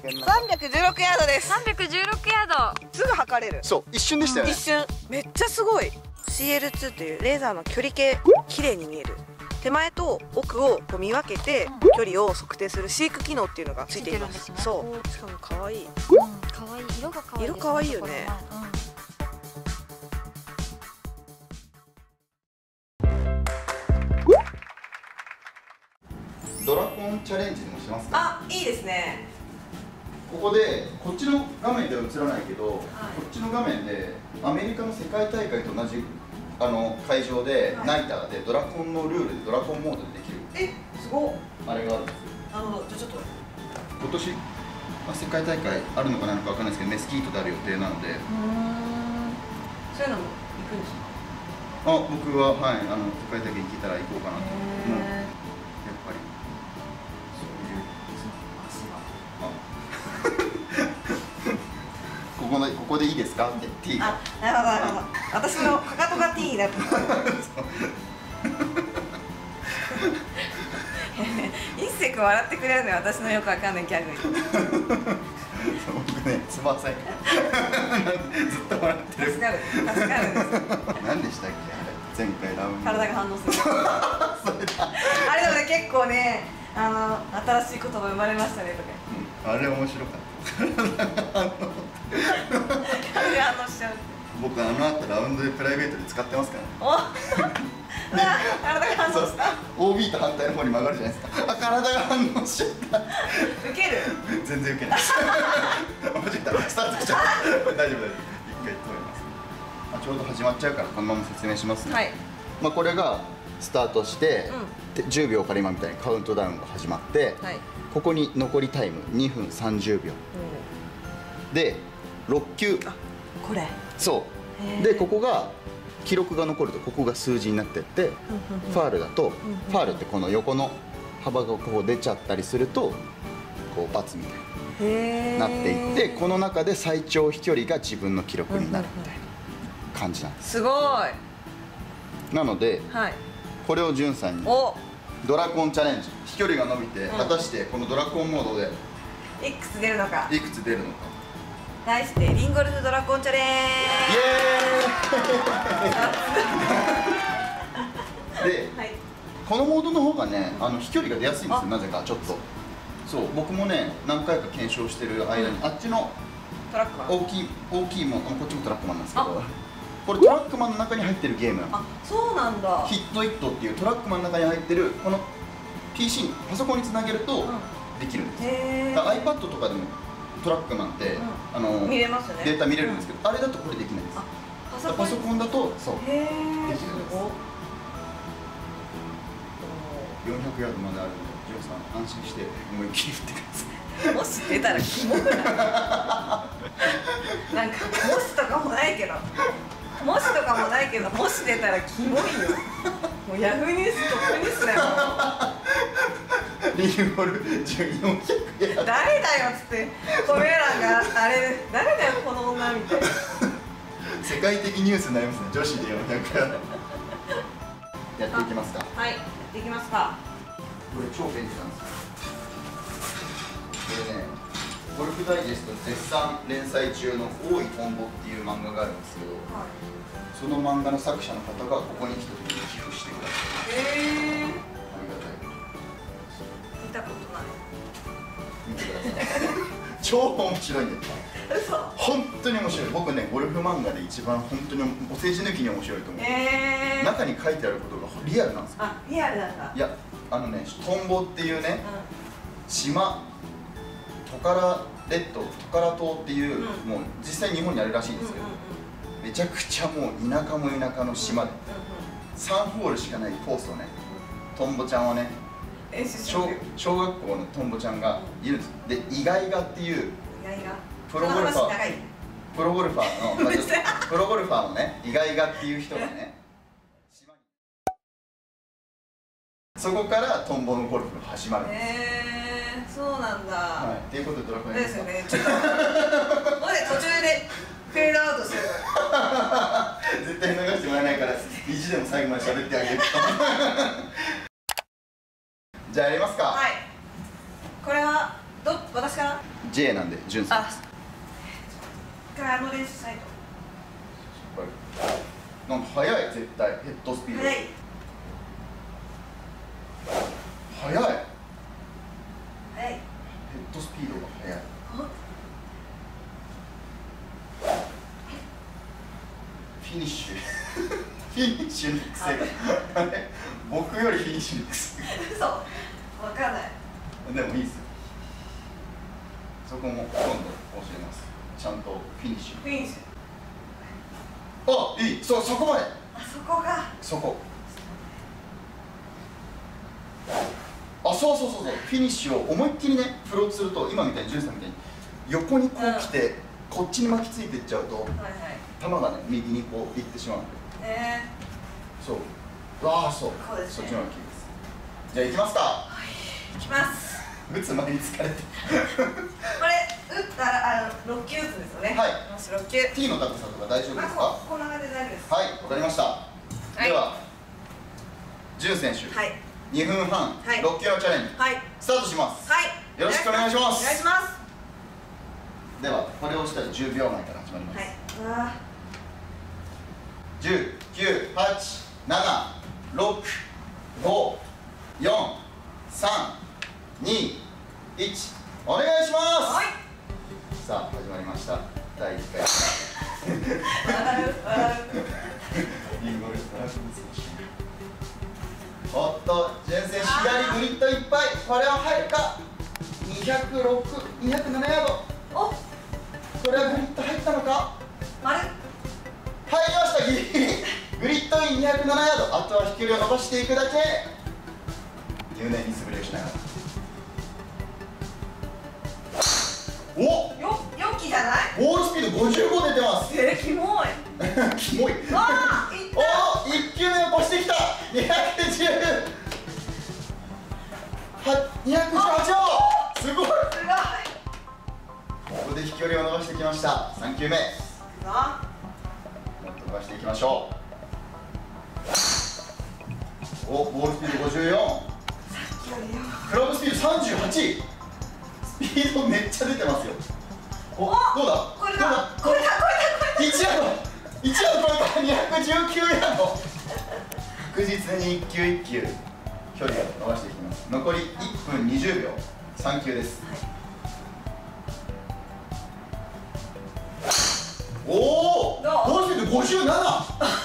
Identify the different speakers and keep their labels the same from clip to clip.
Speaker 1: 316ヤードです。
Speaker 2: 316ヤード。
Speaker 1: すぐ測れる。
Speaker 3: そう、一瞬でしたよね。
Speaker 1: 一瞬。めっちゃすごい。CL2 というレーザーの距離計、綺麗に見える。手前と奥をこう見分けて距離を測定する飼育機能っていうのがついています。そう。しかも可愛い。
Speaker 2: 可愛い。色が可愛い。
Speaker 1: 色可愛いよね。
Speaker 3: ドラコンチャレンジでもしますか。
Speaker 1: あ、いいですね。
Speaker 3: ここでこっちの画面では映らないけど、こっちの画面でアメリカの世界大会と同じ会場で、ナイターでドラコンのルールでドラコンモードでできる。
Speaker 1: すごい。
Speaker 3: あれがあるんですよ。
Speaker 1: なるほど。じゃあちょっと
Speaker 3: 今年、世界大会あるのかないのかわかんないですけど、メスキートである予定なので。
Speaker 1: そういうのも行くんですか。
Speaker 3: 僕ははい世界大会に行けたら行こうかなと。やっぱりそういうここでいいですかって T が。
Speaker 1: なるほどなるほど。私のかかとが T だと。一石笑ってくれるのよ、私のよくわかんないギャグ。
Speaker 3: 僕ね、すみません。ずっと笑ってる。
Speaker 1: 助かる助かるんです。
Speaker 3: 何でしたっけ、前回ラウンド。
Speaker 1: 体が反応する。あれでもね、結構ね、新しい言葉生まれましたねとか。
Speaker 3: あれ面白かった。
Speaker 1: 体が反応しちゃう。
Speaker 3: 僕あの後ラウンドでプライベートで使ってますからね。
Speaker 1: 体が反応した。
Speaker 3: OB と反対の方に曲がるじゃないですか。体が反応しちゃった。
Speaker 1: ウケる。
Speaker 3: 全然ウケない。間違った。スタートしちゃった。大丈夫大丈夫。一回止めます。ちょうど始まっちゃうからこのまま説明しますね。はい。これがスタートして、10秒から今みたいにカウントダウンが始まって、ここに残りタイム2分30秒。で6球。
Speaker 1: これ。
Speaker 3: そう。でここが記録が残るとここが数字になってって、ファールだとファールってこの横の幅がこう出ちゃったりするとこう×みたいになっていって、この中で最長飛距離が自分の記録になるみたいな感じなんです。
Speaker 1: すごい。
Speaker 3: なのでこれをじゅんさんにドラコンチャレンジ、飛距離が伸びて果たしてこのドラコンモードで
Speaker 1: いくつ出るのか。
Speaker 3: いくつ出るのか。
Speaker 1: 題してリンゴルフドラコンチャレン
Speaker 3: ジ。で、このモードの方がね、飛距離が出やすいんですよ。なぜかちょっと。そう、僕もね、何回か検証してる間に、あっちの大きいもん、こっちもトラックマンなんですけど、これトラックマンの中に入ってるゲームなの。
Speaker 1: あ、そうなんだ。
Speaker 3: ヒットイットっていうトラックマンの中に入ってるこの PC パソコンにつなげるとできるんですよ。だから iPad とかでもトラックマンって
Speaker 1: 見れますね。
Speaker 3: データ見れるんですけど、あれだとこれできないんです。パソコンだとそうできるんです。400ヤードまであるので、ジョーさん安心して思いっきり振ってください。もし
Speaker 1: 出たらキモくない？なんかもしとかもないけど、もしとかもないけど、もし出たらキモいよ。もうヤフーニューストップニュースだよ。
Speaker 3: リンゴルフ1400ヤード。
Speaker 1: 誰だよっつってコメ欄があれ、誰だよこの女みたいな。
Speaker 3: 世界的ニュースになりますね、女子で400ヤード。やっていきますか。
Speaker 1: はい、やっていきますか。
Speaker 3: これ超便利なんですよ。これね、ゴルフダイジェスト絶賛連載中の「大井トンボ」っていう漫画があるんですけど、その漫画の作者の方がここに来た時に寄付してください。ありがたい。
Speaker 1: 見たことない。
Speaker 3: 見てください。超面白いんだよ。本当に面白い。僕ね、ゴルフ漫画で一番本当にお世辞抜きに面白いと思う。中に書いてあることがリアルなんですよ。
Speaker 1: あ、リアルなんだ。
Speaker 3: いや、トンボっていうね、島、トカラ列島、トカラ島っていう、もう実際日本にあるらしいんですけど、めちゃくちゃもう田舎も田舎の島で、3ホールしかないコースをね、トンボちゃんはね、小学校のトンボちゃんがいるんです。で、イガイガっていうプロゴルファーのね、イガイガっていう人がね、そこからトンボのゴルフが始まるんです。
Speaker 1: そうなんだ。
Speaker 3: はい、っていうことでドラコン
Speaker 1: ですよね。ちょっと途中でフェードアウトする。
Speaker 3: 絶対流してもらえないから意地でも最後まで喋ってあげる。じゃあやりますか。
Speaker 1: はい。これは私から
Speaker 3: J なんで潤さんです。
Speaker 1: 一回練習しないと。
Speaker 3: なんか速い、絶対ヘッドスピード
Speaker 1: 早い。
Speaker 3: 速い、ヘッ
Speaker 1: 早い。
Speaker 3: ドスピードが速い。フィニッシュフィニッシュの癖が僕よりフィニッシュの癖
Speaker 1: 嘘。わかんない。
Speaker 3: でもいいっすよ。そこも今度教えます。ちゃんとフィニッシュ。
Speaker 1: フィニッシュ。
Speaker 3: あ、いい、そこまで。
Speaker 1: あそこが。
Speaker 3: そこ。あ、そう、フィニッシュを思いっきりね、振ろうとすると、今みたいに、ジュンさんみたいに横にこう来て、こっちに巻きついていっちゃうと、球がね、右にこう行ってしまうんで。そう。わあ、そう。
Speaker 1: そうですね。
Speaker 3: そっちの方がいいです。じゃあ行きますか。
Speaker 1: いきます。
Speaker 3: 打つ前に疲れて。
Speaker 1: これ打ったら6球打つんですよね。
Speaker 3: はい。
Speaker 1: もし6球。
Speaker 3: T の高さとか大丈夫ですか？
Speaker 1: こんな感じで大丈夫です。
Speaker 3: はい、わかりました。では、ジュン選手。
Speaker 1: はい。
Speaker 3: 2分半、6球のチャレンジ、スタートします。
Speaker 1: はい。
Speaker 3: よろしくお願いします。
Speaker 1: お願いします。
Speaker 3: では、これをしたら10秒前から始まります。
Speaker 1: はい。
Speaker 3: 10、9、8、7、6、5、4、3、2、1、お願いします。
Speaker 1: はい。
Speaker 3: さあ、始まりました。第1回。リンゴですから。おっと、ジュン選手、左グリッドいっぱい。これは入るか。206、207ヤード。
Speaker 1: お、
Speaker 3: これはグリッド入ったのか。
Speaker 1: 丸。
Speaker 3: 入りました、ギリギリ。グリッドイン207ヤード。あとは飛距離を伸ばしていくだけ。入念に素振りをしながら。お、
Speaker 1: 良きじゃない。
Speaker 3: ボールスピード55出てます。
Speaker 1: キモい。
Speaker 3: キモい。
Speaker 1: ああ、いった。
Speaker 3: お、1球目を越してきた。210。218を。すごい。
Speaker 1: すごい。
Speaker 3: ここで飛距離を伸ばしてきました。3球目。もっと伸ばしていきましょう。お、ボールスピード54。クラブスピード38。スピードめっちゃ出てますよ。お、どうだ。
Speaker 1: これだ。1
Speaker 3: ヤード超えた。219ヤード。確実に1球1球距離を伸ばしていきます。残り1分20秒。3球です。おお、ボールスピード57。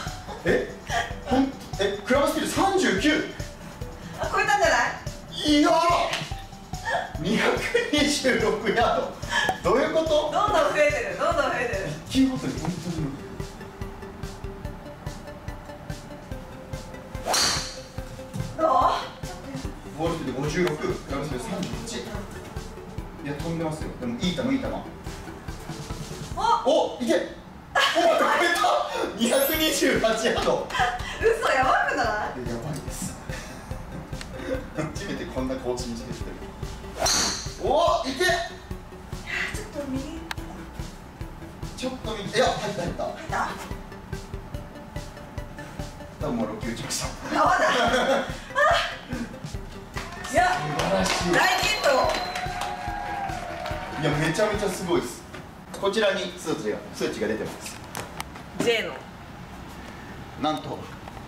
Speaker 3: クラブスピード39。
Speaker 1: 超えたんじゃない。
Speaker 3: いやー、226ヤード。どういうこと？
Speaker 1: どんどん増えてる。
Speaker 3: 1球ごとに本当に
Speaker 1: どう？
Speaker 3: ボールスピード56、クラブスピード38。いや、飛んでますよ。でもいい球。お、いけ。お、超えた。228ヤード。
Speaker 1: 嘘、やばくない？
Speaker 3: やばいです。初めてこんなコーチにしてる。お、いけ。ちょっと右。いや、入った。多分もう6球打ちました。
Speaker 1: いや、
Speaker 3: 素晴らしい。
Speaker 1: 大ヒット。
Speaker 3: いや、めちゃめちゃすごいです。こちらに数値が出てます。
Speaker 1: J の
Speaker 3: なんと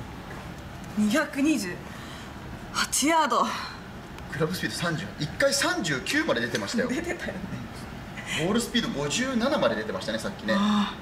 Speaker 1: 228ヤード。
Speaker 3: クラブスピード1回39まで出てましたよ。
Speaker 1: 出てたよね。
Speaker 3: ボールスピード57まで出てましたね、さっきね。いや、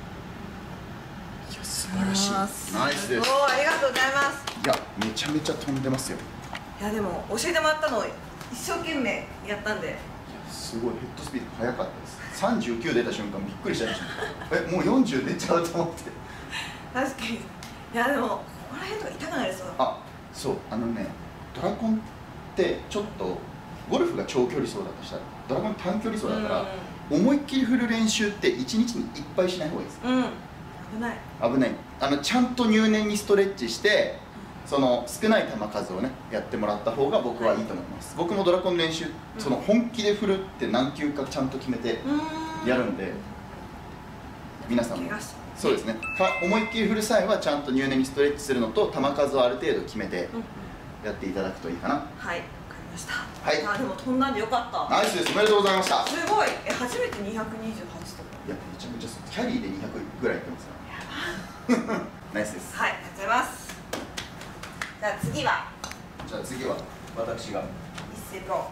Speaker 3: 素晴らしい。ナイスです。
Speaker 1: お、ありがとうございます。
Speaker 3: いや、めちゃめちゃ飛んでますよ。
Speaker 1: いや、でも教えてもらったのを一生懸命やったんで。
Speaker 3: いや、すごいヘッドスピード速かったです。39出た瞬間びっくりしちゃいました。もう40出ちゃうと思って。
Speaker 1: 確かに。いや、でもここら辺とか痛くないですよ。
Speaker 3: あ、そう、ドラコンってちょっとゴルフが長距離走だとしたら、ドラゴン短距離走だから、思いっきり振る練習って1日にいっぱいしない方がいいです。
Speaker 1: 危ない。
Speaker 3: 危ない。ちゃんと入念にストレッチして、その少ない球数をねやってもらった方が僕はいいと思います。僕もドラコン練習、その本気で振るって何球かちゃんと決めてやるんで、皆さんもそうですね。思いっきり振る際はちゃんと入念にストレッチするのと、球数をある程度決めてやっていただくといいかな。
Speaker 1: はい、わかりまました。
Speaker 3: はい。
Speaker 1: あ、でも飛んだんでよかった。
Speaker 3: ナイスです。おめでとうございました。
Speaker 1: すごい。初めて228とか。
Speaker 3: いや、めちゃめちゃキャリーで200ぐらいいってますから。ナイスです。
Speaker 1: はい、ありがとうございます。じゃあ次は。
Speaker 3: じゃあ次は私が。
Speaker 1: 一斉プロ。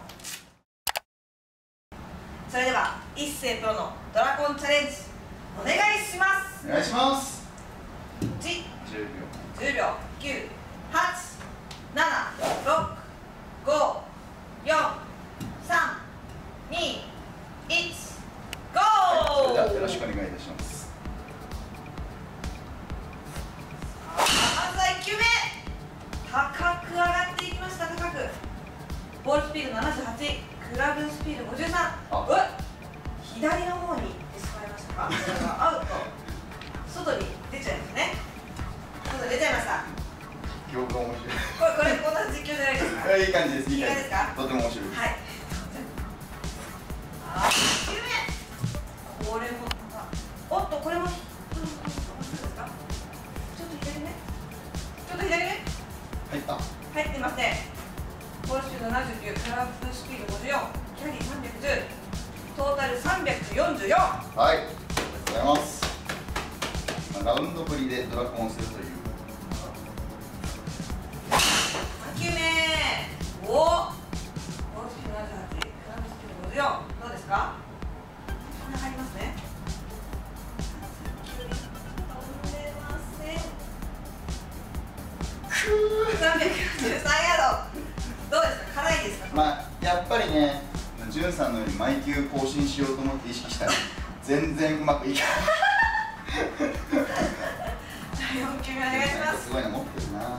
Speaker 1: それでは一斉プロのドラゴンチャレンジお願いします。
Speaker 3: お願いします。
Speaker 1: 1、
Speaker 3: 10秒。
Speaker 1: 10秒、9、8、7、6、5、4、3、2、1、ゴー。
Speaker 3: それではよろしくお願いいたします。
Speaker 1: まずは1球目、高く上がっていきました。高くボールスピード78、クラブスピード53。左の方に行ってしまいましたか。それはアウト。外に出ちゃいますね。外に出ちゃいました。
Speaker 3: 記憶が面白い。
Speaker 1: こんな実況じゃないですか。
Speaker 3: いい感じです。いい感じです
Speaker 1: か。
Speaker 3: とても面白いです。
Speaker 1: はい。1球目。これもおっと、これも。ちょっと左目。
Speaker 3: 入った。
Speaker 1: 入ってますね。ボールスピード79、クラブスピード54、キャリー310、トータル344。
Speaker 3: はい、ありがとうございます。ラウンド振りでドラコンをするという。
Speaker 1: 3球目。おお。ボールスピード78、クラブスピード54。どうですか。こんな入りますね。飛んでません。343ヤード。どうですか、辛いですか。
Speaker 3: まあやっぱりね、じゅんさんのように毎球更新しようと思って意識したら全然うまくいかない。
Speaker 1: 4球目お願いします。
Speaker 3: すごいの持ってるな。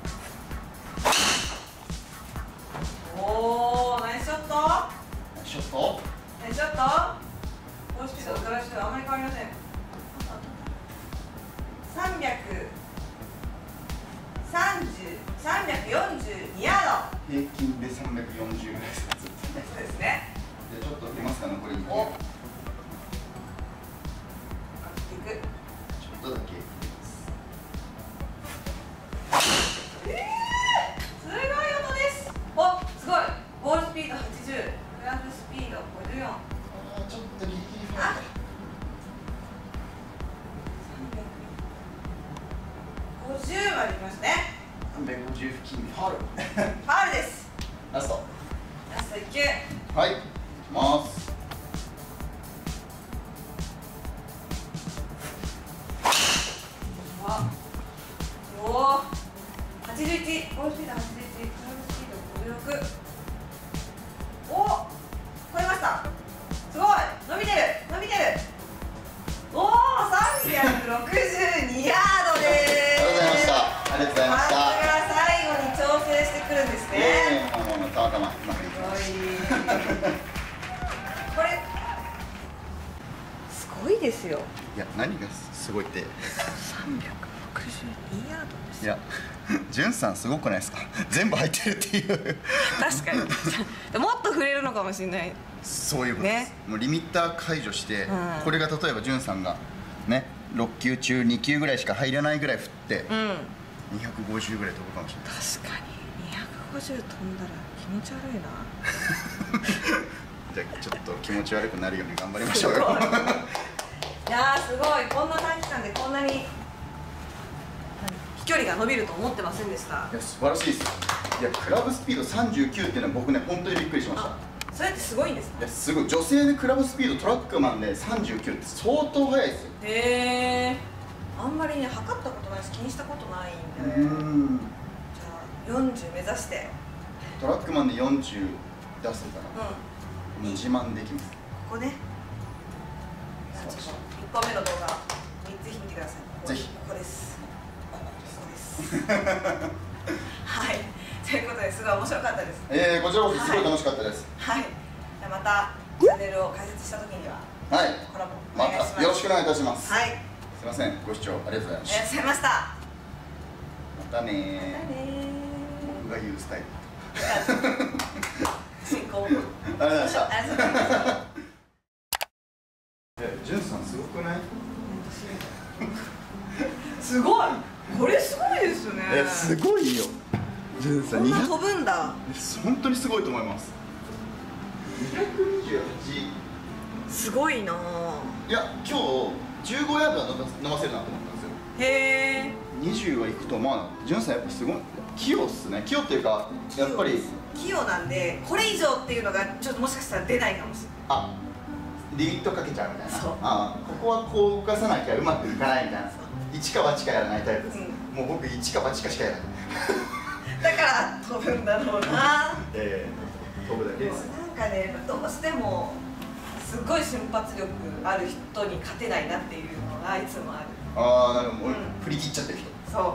Speaker 1: おお、ナイスショット。
Speaker 3: ナイスショット。
Speaker 1: ナイスショット。ボールスピードとクラブスピードあまり変わりません。342ヤード。
Speaker 3: 平均で340ぐらいです。ずっとね。
Speaker 1: そうですね。
Speaker 3: でちょっといけますか、残り2球。
Speaker 1: お。かけていく。
Speaker 3: ちょっとだけ。
Speaker 1: すごい音です。お、すごい。ボールスピード80、クラブスピード54。
Speaker 3: ああ、ちょっとギリギリファウル。
Speaker 1: 350までいきましたね。
Speaker 3: 350付近でファウル。
Speaker 1: ファウルです。
Speaker 3: ラスト。
Speaker 1: ラスト1球。
Speaker 3: はい、いきます。
Speaker 1: おお、81、ボールスピード81、クラブスピード56。おお、超えました。すごい、伸びてる。おお、362ヤードです。
Speaker 3: ありがとうございました。ありがとうございました。
Speaker 1: さすが最後に調整してくるんですね。
Speaker 3: もうたまたまうまくいきました。
Speaker 1: これすごいですよ。
Speaker 3: いや、何がすごいって
Speaker 1: 362ヤードです。
Speaker 3: いや、じゅんさんすごくないですか。全部入ってるっていう。
Speaker 1: 確かに。もっと触れるのかもしれない。
Speaker 3: そういうことです、ね、もうリミッター解除して、これが例えばじゅんさんがね6球中2球ぐらいしか入らないぐらい振って、250ぐらい飛ぶかもしれない。
Speaker 1: 確かに250飛んだら気持ち悪いな。
Speaker 3: じゃあちょっと気持ち悪くなるように頑張りましょうよ。
Speaker 1: いやー、すごい。こんな短期間でこんなに飛距離が伸びると思ってませんでした。
Speaker 3: いや、素晴らしいです。いや、クラブスピード39っていうのは僕ね、本当にびっくりしました。
Speaker 1: それってすごいんですか。
Speaker 3: いや、すごい。女性でクラブスピードトラックマンで39って相当速いですよ。
Speaker 1: へえ。あんまりね、測ったことないし気にしたことないんで、じゃあ40目指して
Speaker 3: トラックマンで40出せたら、自慢できます。
Speaker 1: ここね。ちょっと1本目の動画ぜひ見てください。
Speaker 3: ぜひ。
Speaker 1: ここです。はい、ということですごい面白かったです。
Speaker 3: こちらこそすごい楽しかったです。
Speaker 1: はい、じゃあまたチャンネルを開設した時にはコラボお願いします。
Speaker 3: またよろしくお願いいたします。
Speaker 1: はい、
Speaker 3: すいません、ご視聴ありがとうございました。
Speaker 1: ありがとうございました。
Speaker 3: またね。僕が言うスタイル。
Speaker 1: 進行。
Speaker 3: ありがとうございました。
Speaker 1: ありがとうございました。
Speaker 3: じゅんさんすごくない？
Speaker 1: すごい。これすごいですよね。
Speaker 3: すごいよ。 ジュンさん
Speaker 1: こんな飛ぶんだ。
Speaker 3: 本当にすごいと思います。228。
Speaker 1: すごいな。
Speaker 3: いや今日15ヤードは伸ばせるなと思ったんですよ。
Speaker 1: へえ。
Speaker 3: 20はいくと思わなかった。ジュンさんやっぱすごい器用っすね。器用っていうかやっぱり
Speaker 1: 器用なんで、これ以上っていうのがちょっともしかしたら出ないかもしれない。
Speaker 3: あ、リミットかけちゃうみたいな。
Speaker 1: そう。
Speaker 3: あ、ここはこう動かさなきゃうまくいかないみたいな。一か八かやらないタイプです。もう僕一か八かしかやらない。
Speaker 1: だから飛ぶんだろうな。
Speaker 3: 飛ぶだけです。
Speaker 1: なんかね、どうしてもすごい瞬発力ある人に勝てないなっていうのがいつもある。
Speaker 3: ああ、なるほど。振り切っちゃってる人。
Speaker 1: そう。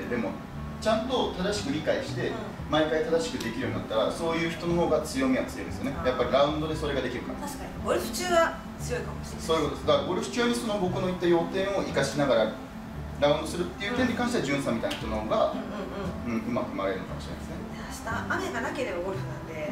Speaker 3: でもちゃんと正しく理解して毎回正しくできるようになったら、そういう人の方が強みは強いですよね。やっぱりラウンドでそれができるから。
Speaker 1: 確かにゴルフ中は強いかもしれない。
Speaker 3: そういうことです。だからゴルフ中にその僕の言った要点を生かしながらラウンドするっていう点に関しては、ジュンさんみたいな人の方がうまく回れるのかもしれないですね。
Speaker 1: 明日雨がなければゴルフなんで、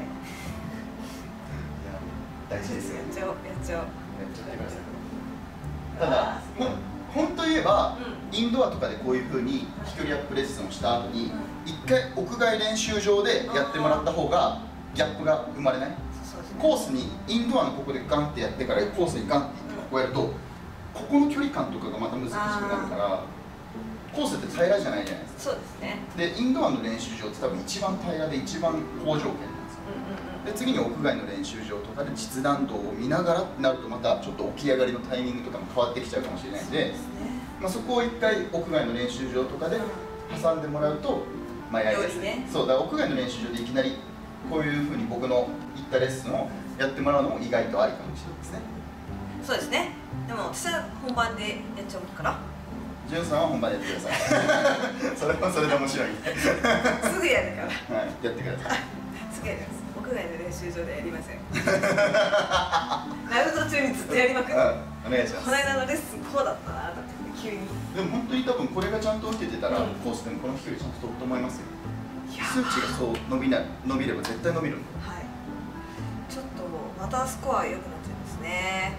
Speaker 3: 大事ですよ。
Speaker 1: やっちゃおう、やっちゃおう。
Speaker 3: やっちゃってください。ただ本当言えば、インドアとかでこういうふうに飛距離アップレッスンをした後に一回屋外練習場でやってもらった方がギャップが生まれない。コースにインドアのここでガンってやってからコースにガンってここやると、ここの距離感とかがまた難しくなるから、コースって平らじゃないじゃないですか。
Speaker 1: そうですね。
Speaker 3: でインドアの練習場って多分一番平らで一番好条件なんですよ。で次に屋外の練習場とかで実弾道を見ながらってなると、またちょっと起き上がりのタイミングとかも変わってきちゃうかもしれないんで、そこを一回屋外の練習場とかで挟んでもらうとやりやすい。そうだから屋外の練習場でいきなりこういうふうに僕の言ったレッスンをやってもらうのも意外とありかもしれないですね。
Speaker 1: そうですね。でも私は本番でやっちゃうから。
Speaker 3: ジュンさんは本番でやってください。それはそれで面白いんで。
Speaker 1: すぐやるから。
Speaker 3: はい、やってください。
Speaker 1: すぐやります。屋外の練習場でやりません。ラウンド中にずっとやりまくって。
Speaker 3: お願いします。
Speaker 1: この間のレッスンこうだったなとか急に。
Speaker 3: でも本当に多分これがちゃんと受けてたら、コースでもこの飛距離ちゃんと飛ぶと思いますよ。数値がそう伸びれば絶対伸びるんで。
Speaker 1: はい。ちょっとまたスコア良くなっちゃいますね。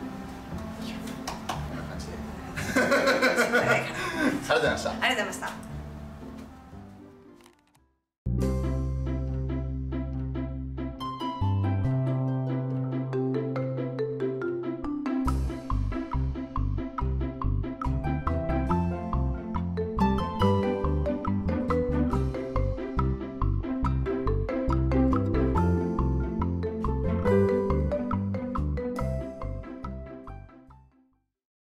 Speaker 3: こんな感じで。ありがとうございました。
Speaker 1: ありがとうございました。